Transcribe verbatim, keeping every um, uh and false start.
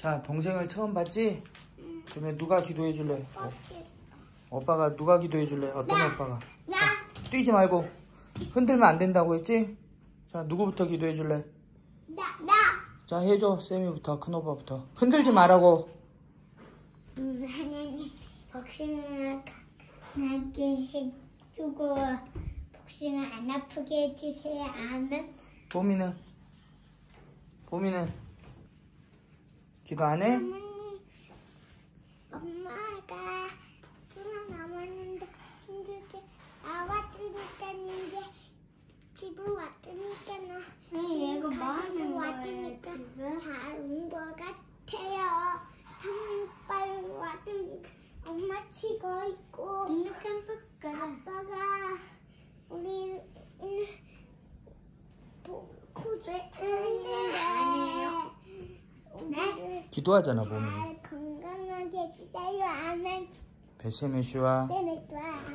자, 동생을 처음 봤지? 응. 그러면 누가 기도해 줄래? 어. 오빠가 누가 기도해 줄래? 어떤 나. 오빠가? 나. 자, 뛰지 말고 흔들면 안 된다고 했지? 자, 누구부터 기도해 줄래? 나. 나. 자, 해줘. 쌤이부터, 큰 오빠부터. 흔들지 말라고. 음, 하나님 복숭아 강하게 해주고 복숭아 안 아프게 해주세요. 아멘. 봄이는? 봄이는? 기도 안 해? 어머니, 엄마가 수능 남았는데 힘들게 나왔으니까 이제 집으로 왔으니까 나 얘가 뭐 하는 거야, 왔으니까 지금? 잘 온 것 같아요. 한 빨리 왔으니까 엄마 치고 있고 아빠가 우리 구제하는데 아니에요. 네? 기도하잖아, 봄이. 잘 건강하게 해주세요. 아멘. 베세메슈와 네, 네, 좋아.